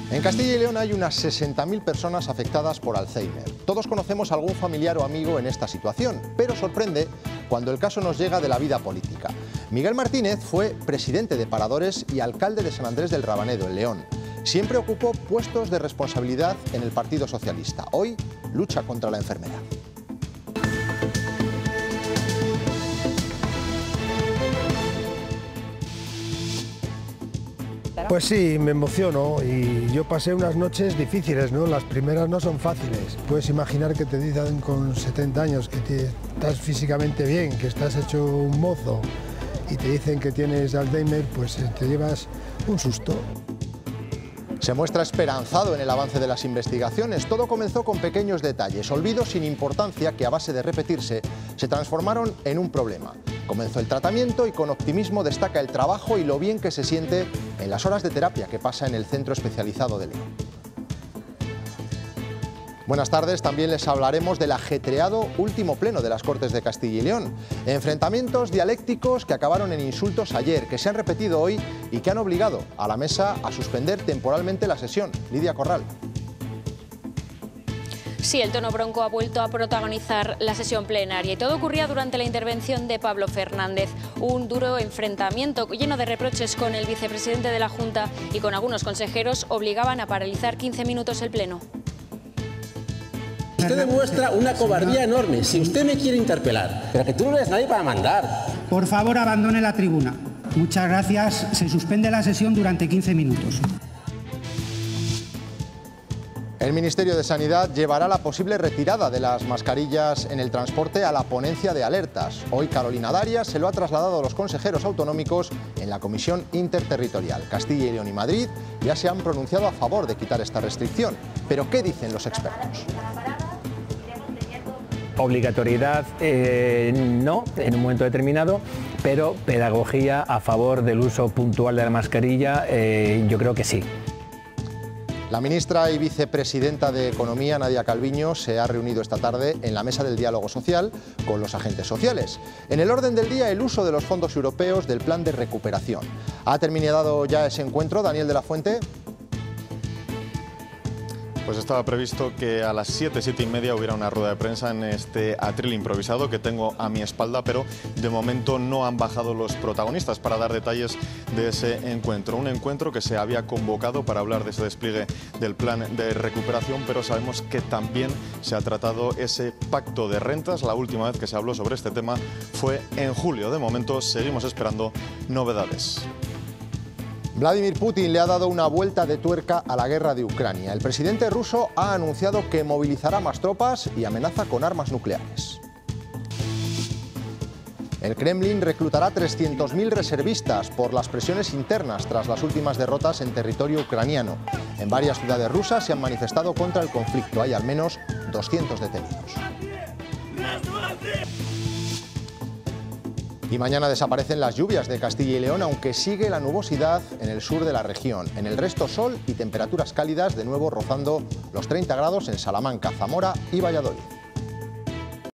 En Castilla y León hay unas 60.000 personas afectadas por Alzheimer. Todos conocemos a algún familiar o amigo en esta situación, pero sorprende cuando el caso nos llega de la vida política. Miguel Martínez fue presidente de Paradores y alcalde de San Andrés del Rabanedo, en León. Siempre ocupó puestos de responsabilidad en el Partido Socialista. Hoy lucha contra la enfermedad. Pues sí, me emociono y yo pasé unas noches difíciles, ¿no? Las primeras no son fáciles. Puedes imaginar que te dicen con 70 años que estás físicamente bien, que estás hecho un mozo y te dicen que tienes Alzheimer, pues te llevas un susto. Se muestra esperanzado en el avance de las investigaciones. Todo comenzó con pequeños detalles, olvidos sin importancia que a base de repetirse se transformaron en un problema. Comenzó el tratamiento y con optimismo destaca el trabajo y lo bien que se siente en las horas de terapia que pasa en el Centro Especializado de León. Buenas tardes, también les hablaremos del ajetreado último pleno de las Cortes de Castilla y León. Enfrentamientos dialécticos que acabaron en insultos ayer, que se han repetido hoy y que han obligado a la mesa a suspender temporalmente la sesión. Lidia Corral. Sí, el tono bronco ha vuelto a protagonizar la sesión plenaria y todo ocurría durante la intervención de Pablo Fernández. Un duro enfrentamiento lleno de reproches con el vicepresidente de la Junta y con algunos consejeros obligaban a paralizar 15 minutos el pleno. Usted demuestra una cobardía enorme. Si usted me quiere interpelar, pero que tú no eres nadie para mandar. Por favor, abandone la tribuna. Muchas gracias. Se suspende la sesión durante 15 minutos. El Ministerio de Sanidad llevará la posible retirada de las mascarillas en el transporte a la ponencia de alertas. Hoy Carolina Darias se lo ha trasladado a los consejeros autonómicos en la Comisión Interterritorial. Castilla y León y Madrid ya se han pronunciado a favor de quitar esta restricción. Pero ¿qué dicen los expertos? Obligatoriedad no, en un momento determinado, pero pedagogía a favor del uso puntual de la mascarilla, yo creo que sí. La ministra y vicepresidenta de Economía, Nadia Calviño, se ha reunido esta tarde en la mesa del diálogo social con los agentes sociales. En el orden del día, el uso de los fondos europeos del plan de recuperación. ¿Ha terminado ya ese encuentro, Daniel de la Fuente? Pues estaba previsto que a las 7:30 hubiera una rueda de prensa en este atril improvisado que tengo a mi espalda, pero de momento no han bajado los protagonistas para dar detalles de ese encuentro. Un encuentro que se había convocado para hablar de ese despliegue del plan de recuperación, pero sabemos que también se ha tratado ese pacto de rentas. La última vez que se habló sobre este tema fue en julio. De momento seguimos esperando novedades. Vladimir Putin le ha dado una vuelta de tuerca a la guerra de Ucrania. El presidente ruso ha anunciado que movilizará más tropas y amenaza con armas nucleares. El Kremlin reclutará 300.000 reservistas por las presiones internas tras las últimas derrotas en territorio ucraniano. En varias ciudades rusas se han manifestado contra el conflicto. Hay al menos 200 detenidos. Y mañana desaparecen las lluvias de Castilla y León, aunque sigue la nubosidad en el sur de la región. En el resto, sol y temperaturas cálidas, de nuevo rozando los 30 grados en Salamanca, Zamora y Valladolid.